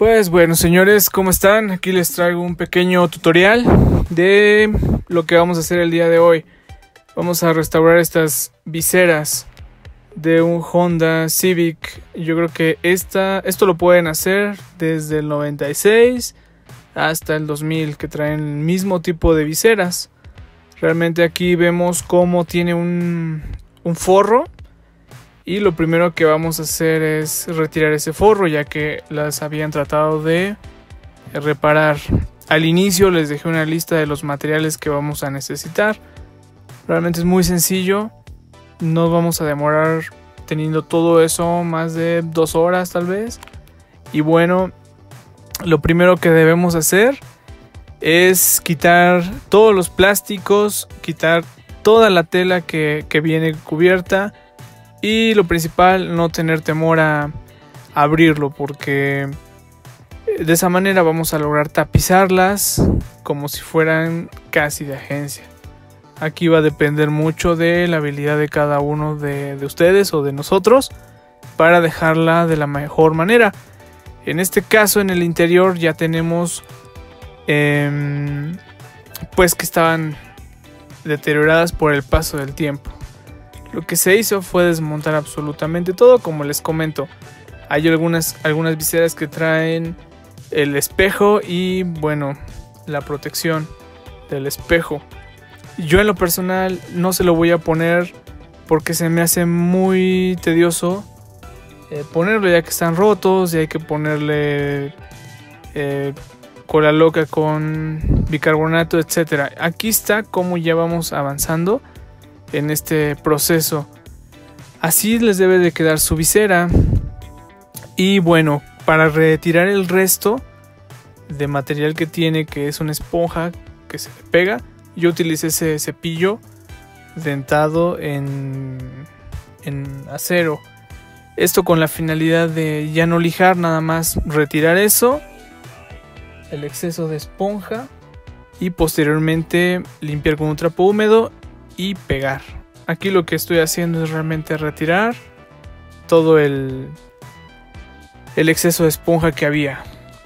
Pues bueno, señores, ¿cómo están? Aquí les traigo un pequeño tutorial de lo que vamos a hacer el día de hoy. Vamos a restaurar estas viseras de un Honda Civic. Yo creo que esto lo pueden hacer desde el 96 hasta el 2000, que traen el mismo tipo de viseras. Realmente aquí vemos cómo tiene un forro. Y lo primero que vamos a hacer es retirar ese forro, ya que las habían tratado de reparar. Al inicio les dejé una lista de los materiales que vamos a necesitar. Realmente es muy sencillo. No vamos a demorar teniendo todo eso más de 2 horas tal vez. Y bueno, lo primero que debemos hacer es quitar todos los plásticos, quitar toda la tela que viene cubierta. Y lo principal, no tener temor a abrirlo, porque de esa manera vamos a lograr tapizarlas como si fueran casi de agencia. Aquí va a depender mucho de la habilidad de cada uno de ustedes o de nosotros para dejarla de la mejor manera. En este caso, en el interior ya tenemos pues que estaban deterioradas por el paso del tiempo. Lo que se hizo fue desmontar absolutamente todo, como les comento. Hay algunas viseras que traen el espejo y bueno, la protección del espejo. Yo en lo personal no se lo voy a poner porque se me hace muy tedioso ponerlo, ya que están rotos y hay que ponerle cola loca con bicarbonato, etc. Aquí está cómo ya vamos avanzando en este proceso. Así les debe de quedar su visera. Y bueno, para retirar el resto de material que tiene, que es una esponja que se le pega, yo utilicé ese cepillo dentado en acero. Esto con la finalidad de ya no lijar, nada más retirar eso, el exceso de esponja, y posteriormente limpiar con un trapo húmedo y pegar. Aquí lo que estoy haciendo es realmente retirar todo el exceso de esponja que había.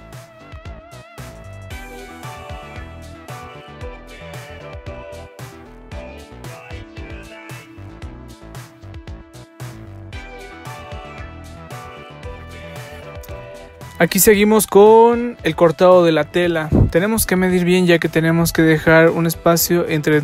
Aquí seguimos con el cortado de la tela. Tenemos que medir bien, ya que tenemos que dejar un espacio entre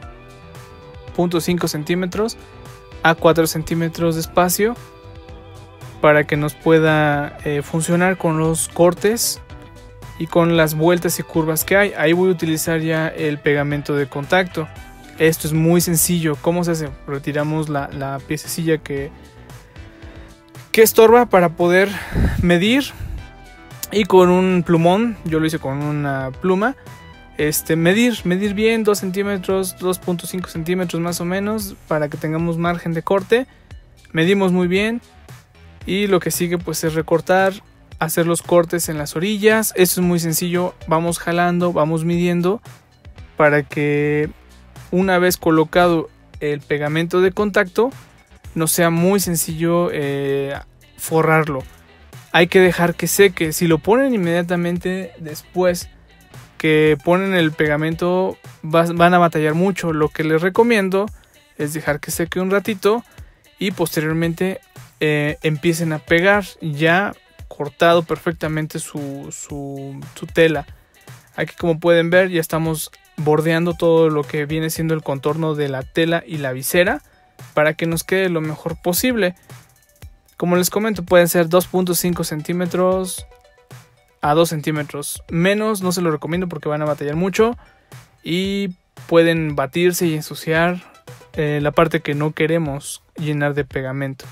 2.5 centímetros a 4 centímetros de espacio para que nos pueda funcionar con los cortes y con las vueltas y curvas que hay. Ahí voy a utilizar ya el pegamento de contacto. Esto es muy sencillo. ¿Cómo se hace? Retiramos la piececilla que estorba para poder medir, y con un plumón, yo lo hice con una pluma, medir bien 2 centímetros, 2.5 centímetros más o menos, para que tengamos margen de corte. Medimos muy bien y lo que sigue pues es recortar, hacer los cortes en las orillas. Esto es muy sencillo, vamos jalando, vamos midiendo para que una vez colocado el pegamento de contacto nos sea muy sencillo forrarlo. Hay que dejar que seque. Si lo ponen inmediatamente después que ponen el pegamento, van a batallar mucho. Lo que les recomiendo es dejar que seque un ratito y posteriormente empiecen a pegar ya cortado perfectamente su tela. Aquí, como pueden ver, ya estamos bordeando todo lo que viene siendo el contorno de la tela y la visera para que nos quede lo mejor posible. Como les comento, pueden ser 2.5 centímetros a 2 centímetros. Menos no se lo recomiendo porque van a batallar mucho y pueden batirse y ensuciar la parte que no queremos llenar de pegamento.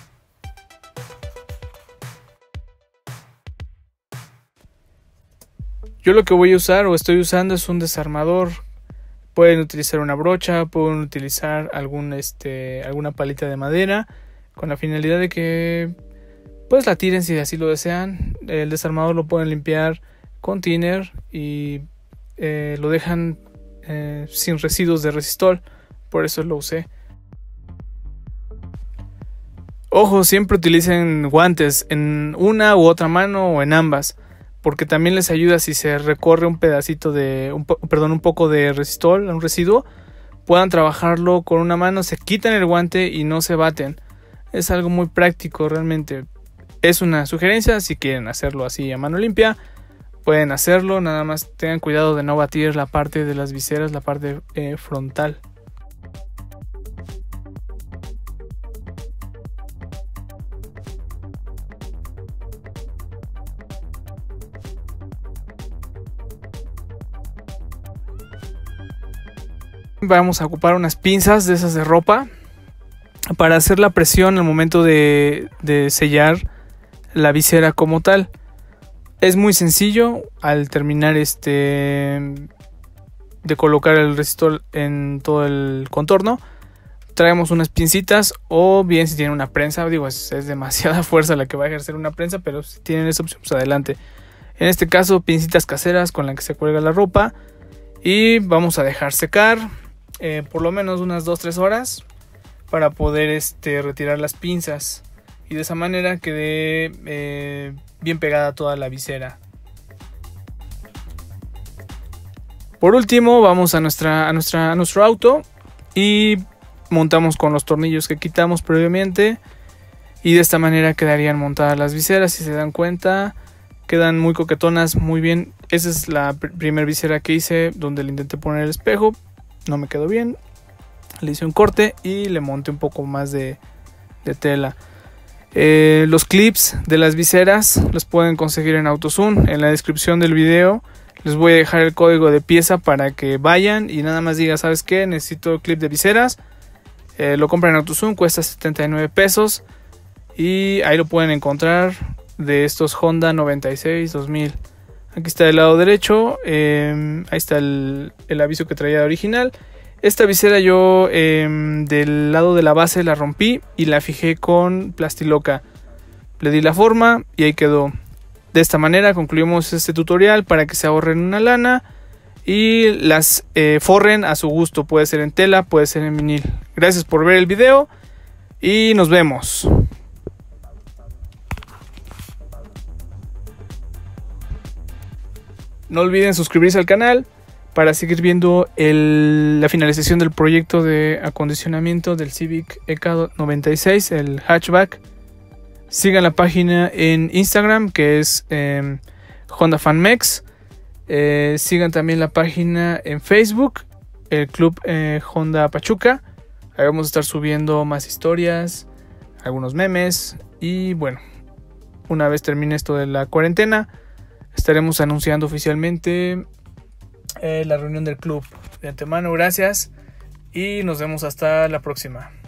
Yo lo que voy a usar o estoy usando es un desarmador. Pueden utilizar una brocha, pueden utilizar alguna palita de madera, con la finalidad de que pues la tiren si así lo desean. El desarmador lo pueden limpiar con thinner y lo dejan sin residuos de resistol, por eso lo usé. Ojo, siempre utilicen guantes en una u otra mano o en ambas, porque también les ayuda si se recorre un pedacito de, un poco de resistol, un residuo, puedan trabajarlo con una mano, se quitan el guante y no se baten. Es algo muy práctico realmente. Es una sugerencia, si quieren hacerlo así a mano limpia, pueden hacerlo, nada más tengan cuidado de no batir la parte de las viseras, la parte frontal. Vamos a ocupar unas pinzas de esas de ropa para hacer la presión al momento de sellar la visera como tal. Es muy sencillo. Al terminar de colocar el resistor en todo el contorno, traemos unas pincitas, o bien si tienen una prensa, digo, es demasiada fuerza la que va a ejercer una prensa, pero si tienen esa opción, pues adelante. En este caso, pincitas caseras con las que se cuelga la ropa, y vamos a dejar secar por lo menos unas 2-3 horas para poder retirar las pinzas, y de esa manera quede bien pegada toda la visera. Por último, vamos a nuestro auto y montamos con los tornillos que quitamos previamente, y de esta manera quedarían montadas las viseras. Si se dan cuenta, quedan muy coquetonas, muy bien. Esa es la primera visera que hice, donde le intenté poner el espejo, no me quedó bien, le hice un corte y le monté un poco más de tela. Los clips de las viseras los pueden conseguir en AutoZoom. En la descripción del video les voy a dejar el código de pieza para que vayan y nada más digan, ¿sabes qué? Necesito clip de viseras. Lo compran en AutoZoom, cuesta 79 pesos y ahí lo pueden encontrar, de estos Honda 96 2000. Aquí está del lado derecho, ahí está el aviso que traía de original. Esta visera yo del lado de la base la rompí y la fijé con Plastiloca. Le di la forma y ahí quedó. De esta manera concluimos este tutorial para que se ahorren una lana y las forren a su gusto. Puede ser en tela, puede ser en vinil. Gracias por ver el video y nos vemos. No olviden suscribirse al canal para seguir viendo la finalización del proyecto de acondicionamiento del Civic EK96, el hatchback. Sigan la página en Instagram, que es Honda Fan Mex. Sigan también la página en Facebook, el Club Honda Pachuca. Ahí vamos a estar subiendo más historias, algunos memes. Y bueno, una vez termine esto de la cuarentena, estaremos anunciando oficialmente la reunión del club. De antemano, gracias y nos vemos hasta la próxima.